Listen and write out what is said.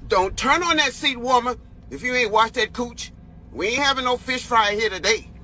Don't turn on that seat warmer if you ain't washed that cooch. We ain't having no fish fry here today.